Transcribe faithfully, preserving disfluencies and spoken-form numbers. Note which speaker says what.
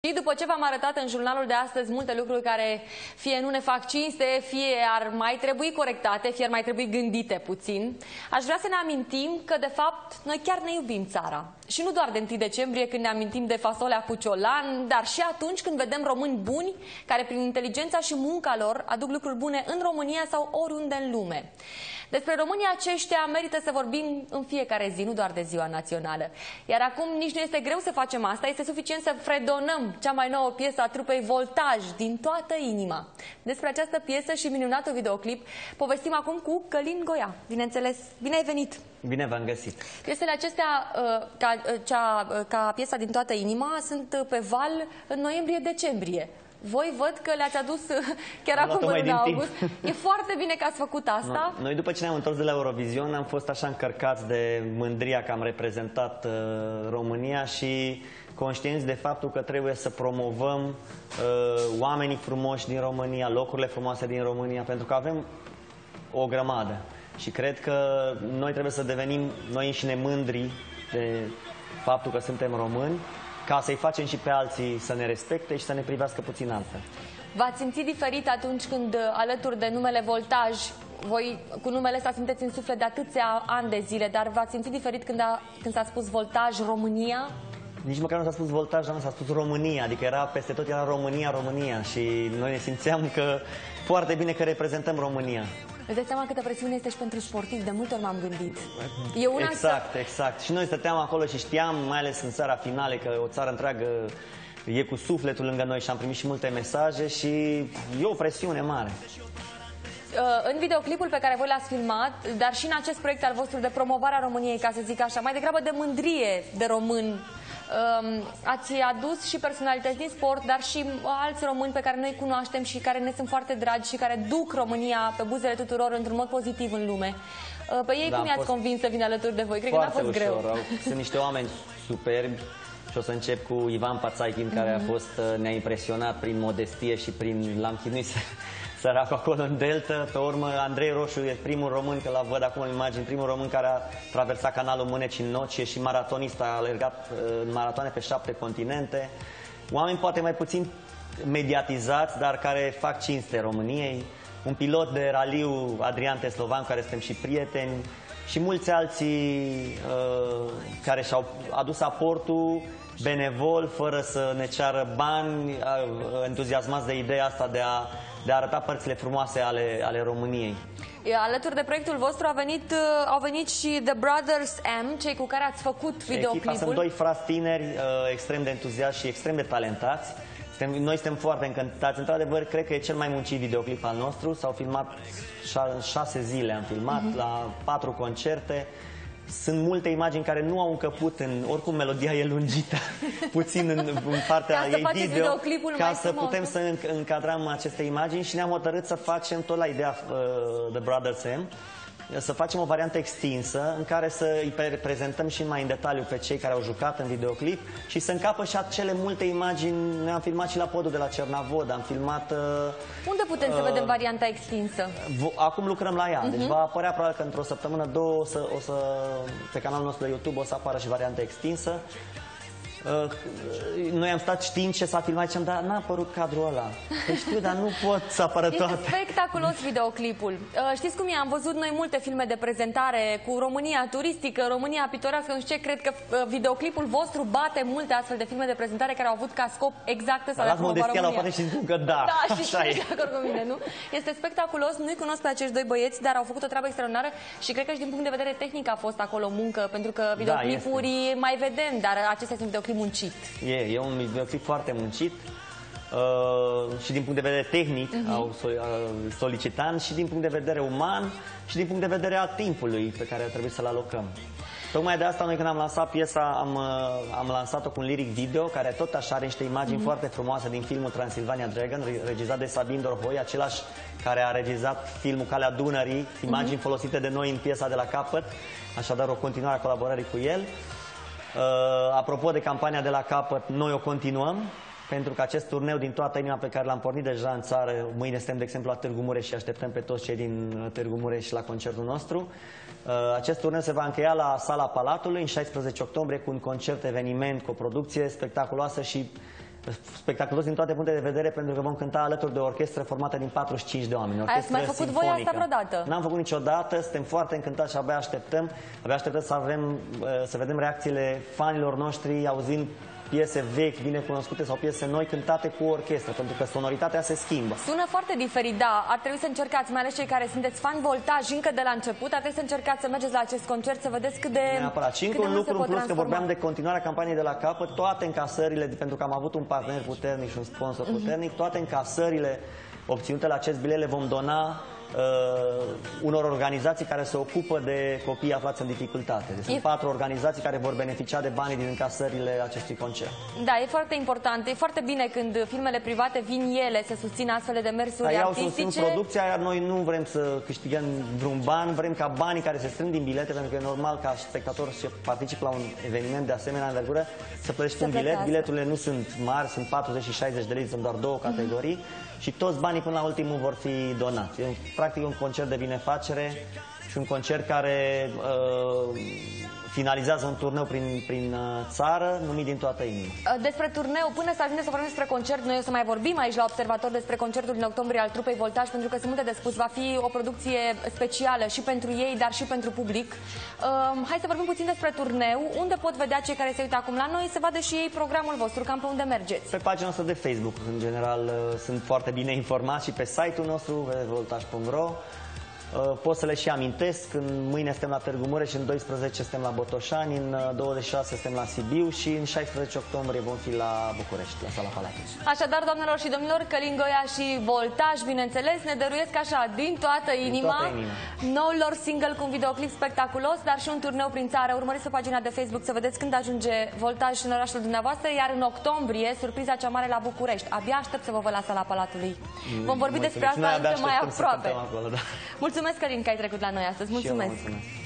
Speaker 1: Și după ce v-am arătat în jurnalul de astăzi multe lucruri care fie nu ne fac cinste, fie ar mai trebui corectate, fie ar mai trebui gândite puțin, aș vrea să ne amintim că, de fapt, noi chiar ne iubim țara. Și nu doar de întâi decembrie, când ne amintim de fasolea cu ciolan, dar și atunci când vedem români buni, care prin inteligența și munca lor aduc lucruri bune în România sau oriunde în lume. Despre românii aceștia merită să vorbim în fiecare zi, nu doar de ziua națională. Iar acum nici nu este greu să facem asta, este suficient să fredonăm cea mai nouă piesă a trupei Voltaj, Din toată inima. Despre această piesă și minunatul videoclip povestim acum cu Călin Goia. Bineînțeles, bine ai venit!
Speaker 2: Bine v-am găsit!
Speaker 1: Piesele acestea, ca, cea, ca piesa Din toată inima, sunt pe val în noiembrie-decembrie. Voi văd că le-ați adus chiar
Speaker 2: am
Speaker 1: acum în luna august. E foarte bine că ați făcut asta.
Speaker 2: No. Noi după ce ne-am întors de la Eurovision am fost așa încărcați de mândria că am reprezentat uh, România și conștienți de faptul că trebuie să promovăm uh, oamenii frumoși din România, locurile frumoase din România, pentru că avem o grămadă. Și cred că noi trebuie să devenim noi înșine mândri de faptul că suntem români, ca să-i facem și pe alții să ne respecte și să ne privească puțin altfel.
Speaker 1: V-ați simțit diferit atunci când, alături de numele Voltaj, voi cu numele ăsta sunteți în suflet de atâția ani de zile, dar v-ați simțit diferit când, a, când s-a spus Voltaj România?
Speaker 2: Nici măcar nu s-a spus Voltaj, dar nu s-a spus România, adică era peste tot, era România, România și noi ne simțeam că foarte bine că reprezentăm România.
Speaker 1: Îți dai seama câtă presiune este și pentru sportivi, de multe ori m-am gândit. E una
Speaker 2: exact,
Speaker 1: să...
Speaker 2: exact. Și noi stăteam acolo și știam, mai ales în seara finale, că o țară întreagă e cu sufletul lângă noi și am primit și multe mesaje și e o presiune mare.
Speaker 1: În videoclipul pe care voi l-ați filmat, dar și în acest proiect al vostru de promovare a României, ca să zic așa, mai degrabă de mândrie de român, ați adus și personalități din sport, dar și alți români pe care noi cunoaștem și care ne sunt foarte dragi și care duc România pe buzele tuturor într-un mod pozitiv în lume. Pe ei da, cum i-ați fost... convins să vină alături de voi? Cred că n-a fost
Speaker 2: ușor.
Speaker 1: greu.
Speaker 2: Sunt niște oameni superbi și o să încep cu Ivan Pațaichin, mm-hmm. care a fost, ne-a impresionat prin modestie și prin... l-am chinuit săracul acolo în Delta. Pe urmă, Andrei Roșu e primul român, că l-a văd acum în imagini, primul român care a traversat canalul Mâneci în noci, e și maratonist, a alergat în maratoane pe șapte continente. Oameni poate mai puțin mediatizați, dar care fac cinste României. Un pilot de raliu, Adrian Teslovan, care suntem și prieteni, și mulți alții uh, care și-au adus aportul benevol, fără să ne ceară bani, entuziasmați de ideea asta de a, de a arăta părțile frumoase ale, ale României.
Speaker 1: Alături de proiectul vostru a venit, au venit și The Brothers M, cei cu care ați făcut videoclipul.
Speaker 2: Echipa sunt doi frați tineri, extrem de entuziași și extrem de talentați. Noi suntem foarte încântați. Într-adevăr, cred că e cel mai muncit videoclip al nostru. S-au filmat șase zile, am filmat mm-hmm. la patru concerte. Sunt multe imagini care nu au încăput, în, oricum melodia e lungită, puțin în, în partea
Speaker 1: ca
Speaker 2: ei video, ca să
Speaker 1: frumos,
Speaker 2: putem să încadrăm aceste imagini și ne-am hotărât să facem tot la ideea uh, The Brothers M, să facem o variantă extinsă în care să îi prezentăm și mai în detaliu pe cei care au jucat în videoclip și să încapă și acele multe imagini. Ne-am filmat și la podul de la Cernavod, am filmat... Uh,
Speaker 1: Unde putem uh, să vedem varianta extinsă?
Speaker 2: Acum lucrăm la ea, uh-huh. deci va apărea probabil că într-o săptămână, două, o să, o să, pe canalul nostru de YouTube o să apară și varianta extinsă. Uh, noi am stat știind ce s-a filmat și am dar n-a apărut cadrul ăla. Păi știu, dar nu pot să apară toate.
Speaker 1: Este spectaculos videoclipul. Uh, știți cum e? Am văzut noi multe filme de prezentare cu România turistică, România pitorească, nu știu ce, cred că uh, videoclipul vostru bate multe astfel de filme de prezentare care au avut ca scop exact să la promova România.
Speaker 2: La și zic că da,
Speaker 1: da și
Speaker 2: așa e.
Speaker 1: De acord cu mine, nu? Este spectaculos, nu-i cunosc pe acești doi băieți, dar au făcut o treabă extraordinară și cred că și din punct de vedere tehnic a fost acolo muncă, pentru că videoclipuri da, mai vedem, dar acesta este un videoclip muncit.
Speaker 2: E, e un videoclip foarte muncit uh, și din punct de vedere tehnic uh-huh. au solicitant și din punct de vedere uman și din punct de vedere al timpului pe care trebuie să-l alocăm. Tocmai de asta noi când am lansat piesa am, am lansat-o cu un lyric video care tot așa are niște imagini uh-huh. foarte frumoase din filmul Transylvania Dragon, regizat de Sabin Dorhoi, același care a regizat filmul Calea Dunării, imagini uh-huh. folosite de noi în piesa De la capăt, așadar o continuare a colaborării cu el. Uh, apropo de campania De la capăt, noi o continuăm, pentru că acest turneu Din toată inima pe care l-am pornit deja în țară, mâine suntem de exemplu la Târgu Mureș și așteptăm pe toți cei din Târgu Mureș la concertul nostru. Uh, acest turneu se va încheia la Sala Palatului în șaisprezece octombrie cu un concert eveniment, cu o producție spectaculoasă și spectaculos din toate punctele de vedere, pentru că vom cânta alături de o orchestră formată din patruzeci și cinci de oameni.
Speaker 1: Ați mai făcut voi asta vreodată?
Speaker 2: N-am făcut niciodată, suntem foarte încântați și abia așteptăm, abia așteptăm să, avem, să vedem reacțiile fanilor noștri auzind piese vechi, bine cunoscute sau piese noi cântate cu orchestră, pentru că sonoritatea se schimbă.
Speaker 1: Sună foarte diferit, da. Ar trebui să încercați, mai ales cei care sunteți fani Voltaj încă de la început, ar trebui să încercați să mergeți la acest concert, să vedeți cât de
Speaker 2: Neapărat. Și încă un lucru în plus, că vorbeam de continuarea campaniei de la capăt, toate încasările, pentru că am avut un partener puternic și un sponsor puternic, toate încasările obținute la acest bilet le vom dona Uh, unor organizații care se ocupă de copii aflați în dificultate. Deci sunt patru organizații care vor beneficia de banii din încasările acestui concert.
Speaker 1: Da, e foarte important. E foarte bine când firmele private vin ele să susțină astfel de demersuri
Speaker 2: da,
Speaker 1: artistice.
Speaker 2: Sunt producția, iar noi nu vrem să câștigăm vreun ban, vrem ca banii care se strâng din bilete, pentru că e normal ca spectator să participe la un eveniment de asemenea învergură, să plătești un bilet. Bileturile nu sunt mari, sunt patruzeci și șaizeci de lei, sunt doar două categorii. Mm-hmm. Și toți banii până la ultimul vor fi donați. E practic un concert de binefacere și un concert care uh, finalizează un turneu prin, prin țară, numit Din Toată Inima.
Speaker 1: Despre turneu, până să ajungem să vorbim despre concert, noi o să mai vorbim aici la Observator despre concertul din octombrie al trupei Voltaj, pentru că sunt multe de spus. Va fi o producție specială și pentru ei, dar și pentru public. Uh, hai să vorbim puțin despre turneu. Unde pot vedea cei care se uită acum la noi să vadă și ei programul vostru, cam pe unde mergeți?
Speaker 2: Pe pagina noastră de Facebook, în general, sunt foarte bine informați, și pe site-ul nostru, w w w punct voltaj punct r o. Pot să le și amintesc, în mâine suntem la Târgu Mureș, în doisprezece suntem la Botoșani, în douăzeci și șase suntem la Sibiu și în șaisprezece octombrie vom fi la București, la Sala Palatului.
Speaker 1: Așadar, doamnelor și domnilor, Călin Goia și Voltaj, bineînțeles, ne dăruiesc așa, din toată inima, din toată inima. noul lor single cu un videoclip spectaculos, dar și un turneu prin țară. Urmăriți pe pagina de Facebook să vedeți când ajunge Voltaj în orașul dumneavoastră, iar în octombrie, surpriza cea mare la București. Abia aștept să vă văd la Sala Palatului. Vom vorbi despre asta încă mai aproape.
Speaker 2: Acolo, da.
Speaker 1: Mulțumesc, Călin, că ai trecut la noi astăzi. Mulțumesc!